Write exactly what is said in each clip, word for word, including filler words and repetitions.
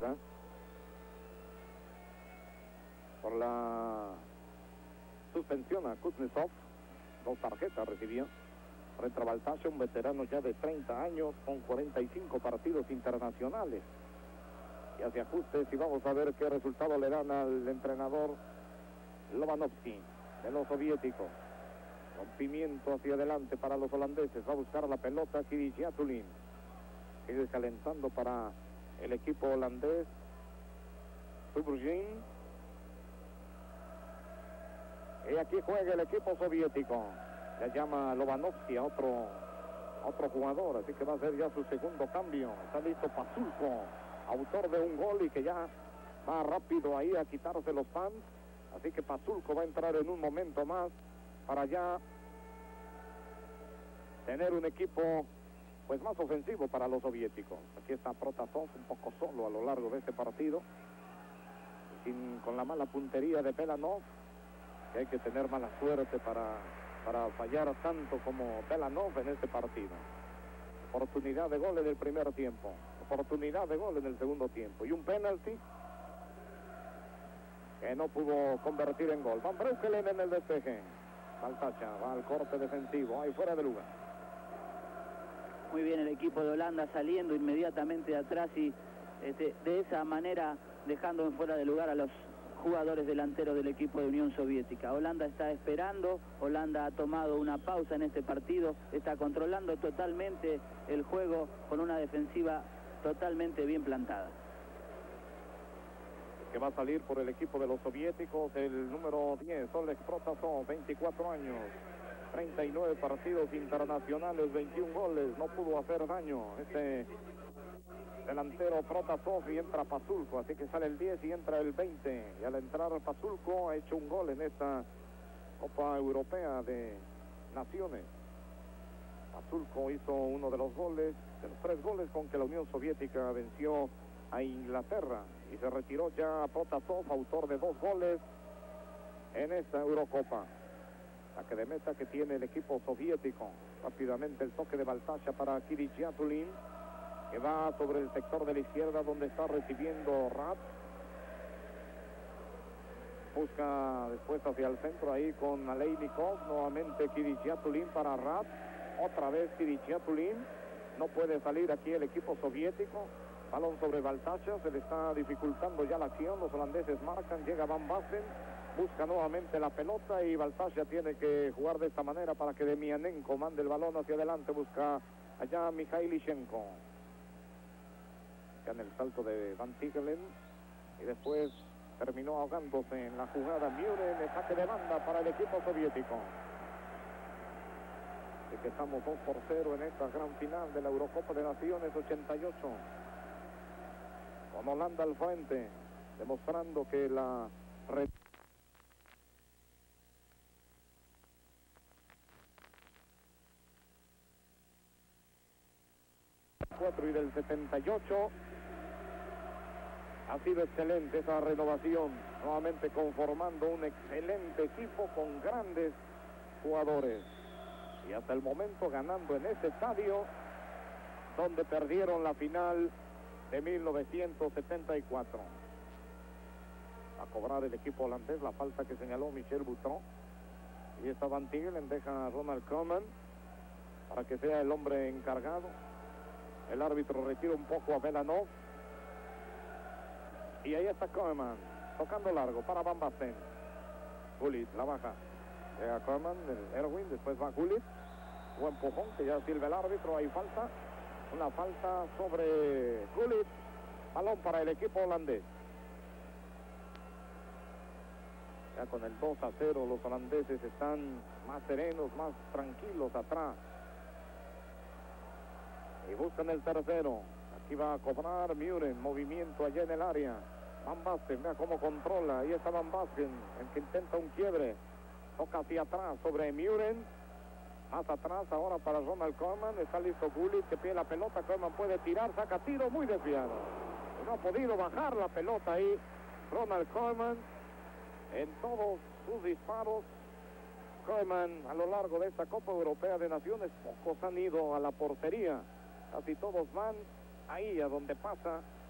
¿eh? Por la suspensión a Kuznetsov, dos tarjetas recibió. Frente a Baltasha, un veterano ya de treinta años con cuarenta y cinco partidos internacionales. Y hace ajustes y vamos a ver qué resultado le dan al entrenador Lobanovsky de los soviéticos. Rompimiento hacia adelante para los holandeses. Va a buscar la pelota Kirigiatulin. Sigue calentando para el equipo holandés. Subrujin. Y aquí juega el equipo soviético. Le llama Lobanovsky a otro, otro jugador. Así que va a ser ya su segundo cambio. Está listo Pasulko, autor de un gol y que ya va rápido ahí a quitarse los fans. Así que Pasulko va a entrar en un momento más para ya tener un equipo pues más ofensivo para los soviéticos. Aquí está Protasov un poco solo a lo largo de este partido, sin, con la mala puntería de Belanov, que hay que tener mala suerte para, para fallar tanto como Belanov en este partido. Oportunidad de gol en el primer tiempo, oportunidad de gol en el segundo tiempo y un penalti que no pudo convertir en gol. Van Breukelen en el despeje. Baltasha va al corte defensivo, ahí fuera de lugar. Muy bien el equipo de Holanda saliendo inmediatamente de atrás y este, de esa manera dejando en fuera de lugar a los jugadores delanteros del equipo de Unión Soviética. Holanda está esperando, Holanda ha tomado una pausa en este partido, está controlando totalmente el juego con una defensiva totalmente bien plantada. Que va a salir por el equipo de los soviéticos el número diez, Oleg Protasov, veinticuatro años, treinta y nueve partidos internacionales, veintiún goles, no pudo hacer daño este delantero Protasov y entra Pasulko, así que sale el diez y entra el veinte, y al entrar Pasulko ha hecho un gol en esta Copa Europea de Naciones. Pasulko hizo uno de los goles, de los tres goles con que la Unión Soviética venció a Inglaterra, y se retiró ya Protasov, autor de dos goles en esta Eurocopa. Saque de meta que tiene el equipo soviético. Rápidamente el toque de Baltasha para Kirigiatulin, que va sobre el sector de la izquierda donde está recibiendo Rat. Busca después hacia el centro ahí con Aleinikov, nuevamente Kirigiatulin para Rat, otra vez Kirigiatulin. No puede salir aquí el equipo soviético. Balón sobre Baltasha, se le está dificultando ya la acción, los holandeses marcan, llega Van Basten, busca nuevamente la pelota y Baltasha tiene que jugar de esta manera para que Demianenko mande el balón hacia adelante, busca allá Mikhailichenko. En el salto de Van Tigelen y después terminó ahogándose en la jugada Muren, el saque de banda para el equipo soviético. Así que estamos dos por cero en esta gran final de la Eurocopa de Naciones ochenta y ocho. Con Holanda al frente, demostrando que la red cuatro y del setenta y ocho ha sido excelente esa renovación, nuevamente conformando un excelente equipo con grandes jugadores y hasta el momento ganando en ese estadio donde perdieron la final de mil novecientos setenta y cuatro. A cobrar el equipo holandés la falta que señaló Michel Butrón. Y esta Van Tigelen deja a Ronald Koeman para que sea el hombre encargado. El árbitro retira un poco a Belanov. Y ahí está Koeman, tocando largo para Van Basten. Gullit la baja. Llega Koeman, el Erwin, después va Gullit. Buen empujón que ya silba el árbitro, hay falta. Una falta sobre Gullit. Balón para el equipo holandés. Ya con el dos a cero los holandeses están más serenos, más tranquilos atrás. Y buscan el tercero. Aquí va a cobrar Muren. Movimiento allá en el área. Van Basten, vea cómo controla. Ahí está Van Basten, el que intenta un quiebre. Toca hacia atrás sobre Muren. Más atrás ahora para Ronald Koeman. Está listo Gullit que pide la pelota. Koeman puede tirar, saca tiro muy desviado. No ha podido bajar la pelota ahí Ronald Koeman. En todos sus disparos, Koeman a lo largo de esta Copa Europea de Naciones, pocos han ido a la portería. Casi todos van ahí a donde pasa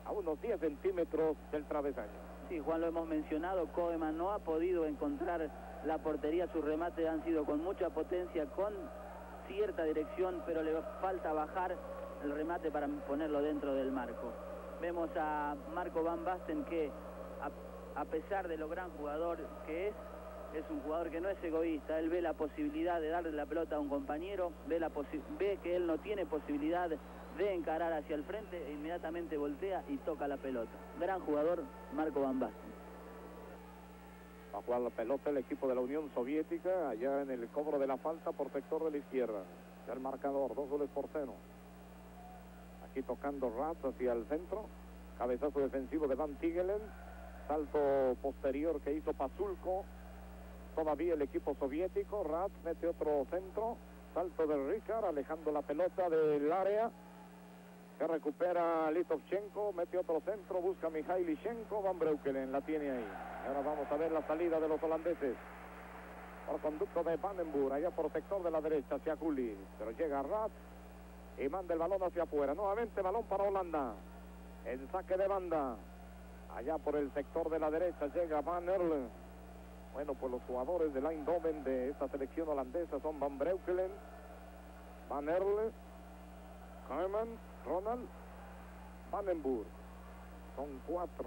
a unos diez centímetros del travesaño. Sí, Juan, lo hemos mencionado, Koeman no ha podido encontrar la portería, sus remates han sido con mucha potencia, con cierta dirección, pero le falta bajar el remate para ponerlo dentro del marco. Vemos a Marco Van Basten que, a, a pesar de lo gran jugador que es, es un jugador que no es egoísta. Él ve la posibilidad de darle la pelota a un compañero, ve, la ve que él no tiene posibilidad de encarar hacia el frente, e inmediatamente voltea y toca la pelota. Gran jugador, Marco Van Basten. Va a jugar la pelota el equipo de la Unión Soviética, allá en el cobro de la falta por sector de la izquierda. Ya el marcador, dos goles por cero. Aquí tocando Ratz hacia el centro. Cabezazo defensivo de Van Tigelen. Salto posterior que hizo Pazulko. Todavía el equipo soviético. Ratz mete otro centro. Salto de Ricard, alejando la pelota del área. Que recupera Litovchenko. Mete otro centro. Busca Mikhail Lishenko. Van Breukelen la tiene ahí. Y ahora vamos a ver la salida de los holandeses. Por conducto de Vandenburg. Allá por sector de la derecha hacia Gullit. Pero llega Ratz. Y manda el balón hacia afuera. Nuevamente balón para Holanda. En saque de banda. Allá por el sector de la derecha llega Van Erle. Bueno, pues los jugadores del Eindhoven de esta selección holandesa son Van Breukelen, Van Erle, Koeman, Ronald, Vandenburg. Son cuatro.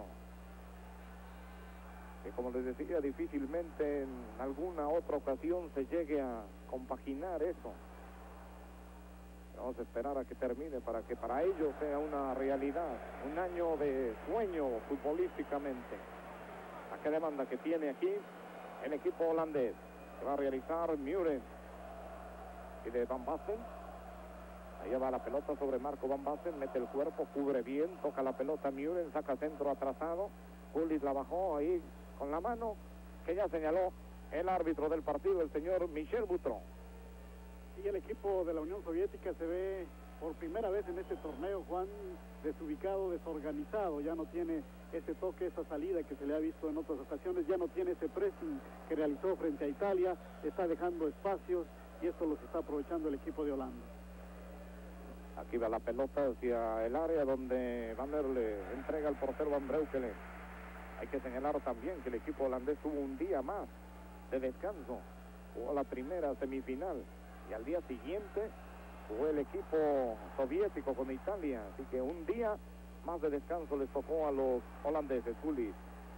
Que como les decía, difícilmente en alguna otra ocasión se llegue a compaginar eso. Vamos a esperar a que termine para que para ellos sea una realidad, un año de sueño futbolísticamente. La que demanda que tiene aquí el equipo holandés, que va a realizar Muren y de Van Basten. Ahí va la pelota sobre Marco Van Basten, mete el cuerpo, cubre bien, toca la pelota Muren, saca centro atrasado. Gullit la bajó ahí con la mano, que ya señaló el árbitro del partido, el señor Michel Boutron. Y el equipo de la Unión Soviética se ve por primera vez en este torneo, Juan, desubicado, desorganizado. Ya no tiene ese toque, esa salida que se le ha visto en otras ocasiones. Ya no tiene ese pressing que realizó frente a Italia. Está dejando espacios y esto los está aprovechando el equipo de Holanda. Aquí va la pelota hacia el área donde Van der le entrega al portero Van Breukelen. Hay que señalar también que el equipo holandés tuvo un día más de descanso. Jugó la primera semifinal. Y al día siguiente jugó el equipo soviético con Italia. Así que un día más de descanso les tocó a los holandeses, Gullit.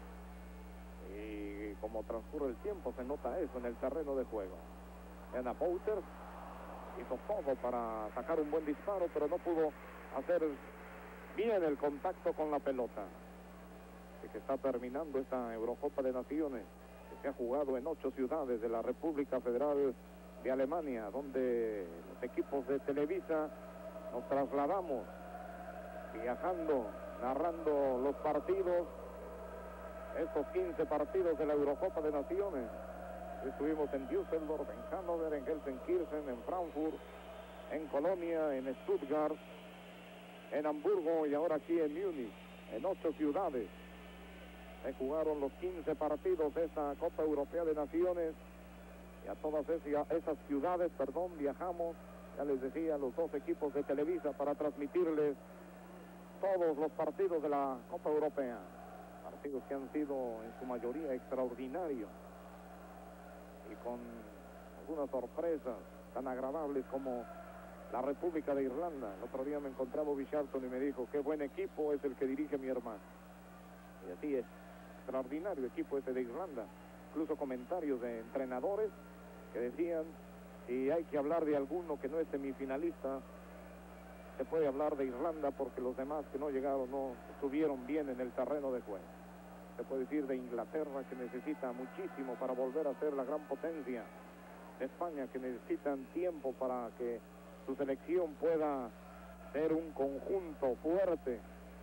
Y como transcurre el tiempo se nota eso en el terreno de juego. Anna Bouter hizo todo para sacar un buen disparo, pero no pudo hacer bien el contacto con la pelota. Así que está terminando esta Eurocopa de Naciones, que se ha jugado en ocho ciudades de la República Federal de Alemania, donde los equipos de Televisa nos trasladamos viajando, narrando los partidos, estos quince partidos de la Eurocopa de Naciones. Estuvimos en Düsseldorf, en Hannover, en Gelsenkirchen, en Frankfurt, en Colonia, en Stuttgart, en Hamburgo y ahora aquí en Múnich, en ocho ciudades. Se jugaron los quince partidos de esta Copa Europea de Naciones. Y a todas esas, esas ciudades, perdón, viajamos, ya les decía, los dos equipos de Televisa para transmitirles todos los partidos de la Copa Europea. Partidos que han sido en su mayoría extraordinarios y con algunas sorpresas tan agradables como la República de Irlanda. El otro día me encontraba Bobby Charlton y me dijo, qué buen equipo es el que dirige mi hermano. Y así es, extraordinario equipo ese de Irlanda. Incluso comentarios de entrenadores que decían, si hay que hablar de alguno que no es semifinalista, se puede hablar de Irlanda porque los demás que no llegaron no estuvieron bien en el terreno de juego. Se puede decir de Inglaterra, que necesita muchísimo para volver a ser la gran potencia, de España, que necesitan tiempo para que su selección pueda ser un conjunto fuerte,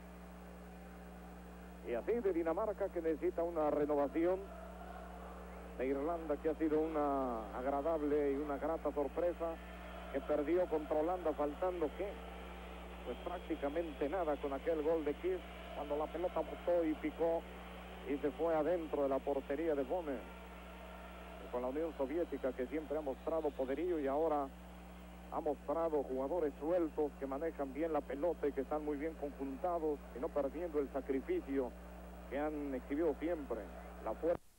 y así de Dinamarca, que necesita una renovación, de Irlanda, que ha sido una agradable y una grata sorpresa, que perdió contra Holanda faltando ¿qué? Pues prácticamente nada con aquel gol de Kiss, cuando la pelota botó y picó y se fue adentro de la portería de Bonner. Y con la Unión Soviética, que siempre ha mostrado poderío y ahora ha mostrado jugadores sueltos que manejan bien la pelota y que están muy bien conjuntados y no perdiendo el sacrificio que han exhibido siempre. La fuerza